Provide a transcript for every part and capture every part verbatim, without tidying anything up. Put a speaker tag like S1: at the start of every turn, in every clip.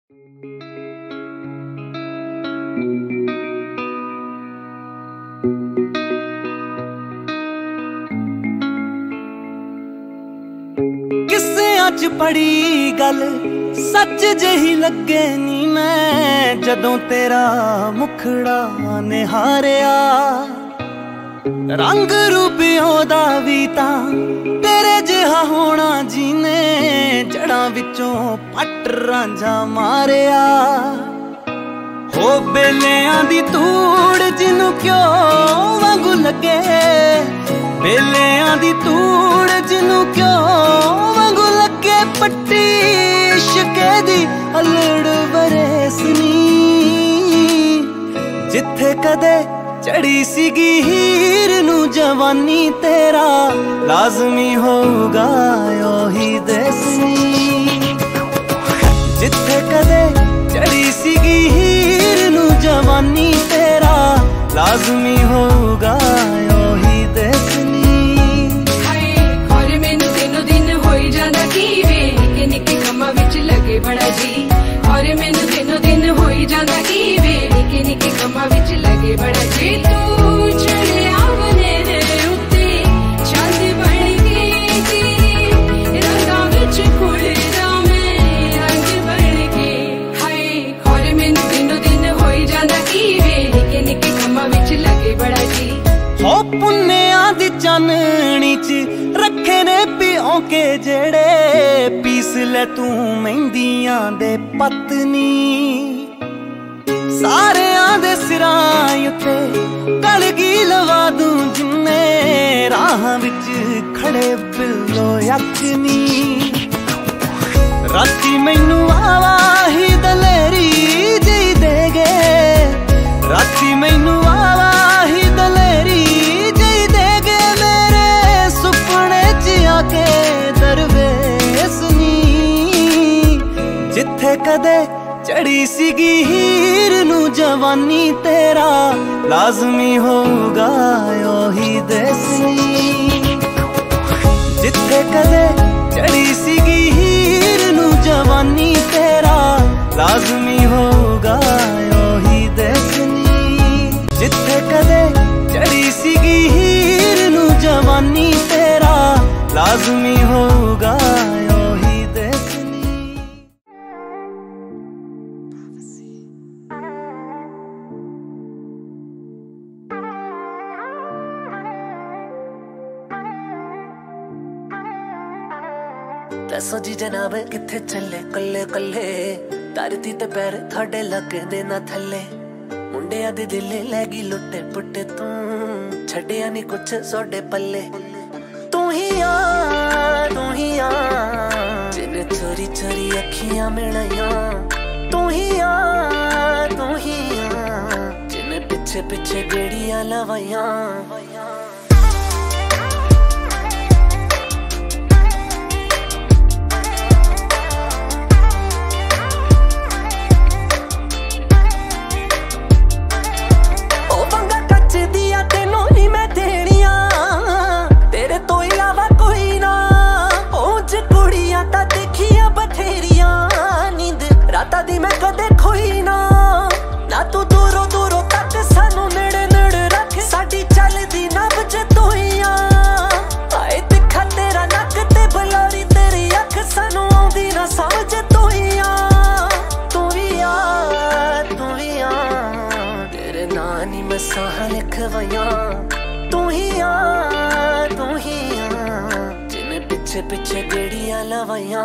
S1: किस्सियां च पड़ी गल सच जही लगे नी मैं जदों तेरा मुखड़ा निहारिया। रंग रूप ओदा वी तां तेरे जिहा होना जीने जड़ां विचों पट रांझा मारिया। हो बेलियां दी तूड़ जिनू क्यों वांगू लगे, बेलियां दी तूड़ जिनू क्यों वांगू लगे, पट्टी इश्के दी अलड़ बरेसनी जिथे कदे चढ़ी सीगी हीर नू जवानी तेरा लाजमी होगा ओही दसनी। जिथे कदे चढ़ी सीगी हीर नू जवानी तेरा लाजमी होगा ओही दसनी।
S2: और मैनू दिनों दिन होई जांदा की वे निके निके कम्मां विच लगे बड़ा जी। और मैनू दिनों दिन होई जांदा की वे निके निके कम्मां विच लगे बड़ा जी। तू चढ़िया बनेरे उत्ते चंद बन के जी रंगां विच खुलदा मैं रंग बन के। हाय और मैनू दिनों दिन होई जांदा की वे निके निके कम्मां विच लगे बड़ा जी।
S1: हो पुन्नियां दी चाननी च रखे ने पिओ के जेड़े पीस ले तू मेहंदियां दे पत्नी। सारियां दे सिरां उत्ते कलगी लवा दूं जिन्ने राह विच खड़े बिल्लो यकनी। राती मैनू आवाही दलेरी जी दे गए, राती मैनू आवाही दलेरी जी दे गए, मेरे सुपने च आके दरवेसनी। जिथे कदे चढ़ी सीगी हीर नू जवानी तेरा लाजमी होगा ओही दसनी। जिथे कदे चढ़ी सीगी हीर नू जवानी तेरा लाजमी होगा ओही दसनी। जिथे कदे चढ़ी सीगी हीर नू जवानी तेरा लाजमी होगा ओही दसनी। दसो जी जनाब किथे चले कल्ले कल्ले, धरती ते पैर थाडे लगदे ना थल्ले। मुंडिया दे दिल लैगी लुट्टे पुट्टे, तू छड्डिया नी कुछ सोडे पल्ले। तू ही आ तू ही आ जिन्ने चोरी चोरी अखियां मिलाइयां, तू ही आ तू ही आ जिन्ने पिछे पिछे गेड़ियां लवाइयां। राता दी मैं कदे खोई ना ना, तू दूरों दूरों तक सानू नेड़े नेड़े रख, साडी चलदी नब्ज तोइयां। आए दिखा तेरा नक ते बलारी तेरी अख, सानू आउंदी ना समझ तोइयां। तू ही आ तू ही आ तेरे नां नी मैं साह लिखवाइयां। तू ही आ तू ही आ जिन्ने पिछे पिछे गेड़ियां लवाइयां।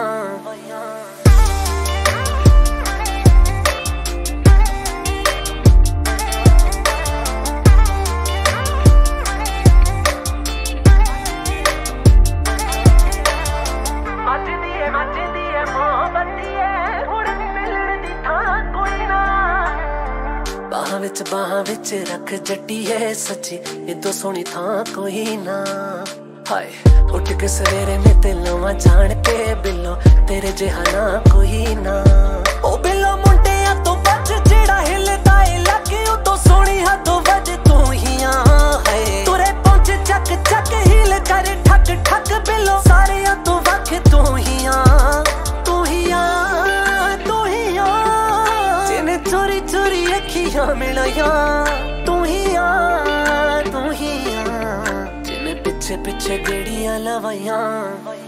S1: बाहां विच बाहां विच रख जट्टीए सच्ची, इदों सोहनी थां कोई ना। हाय उठ के सवेरे में ते लवां जान के बिल्लो, तेरे जिहा ना कोई ना। ओ बिल्लो मुंडिया तो बच जेड़ा हिलदा ए लगे, उदों सोहनी हदों वज तू ही आ। हाय तुरे पहुंच चक चक हिल कर ठक ठक बिल्लो, सारियां तो वख तू ही आ तू ही आ तू ही आ। ਪਿੱਛੇ ਪਿੱਛੇ ਗੇੜੀਆਂ ਲਵਾਈਆਂ।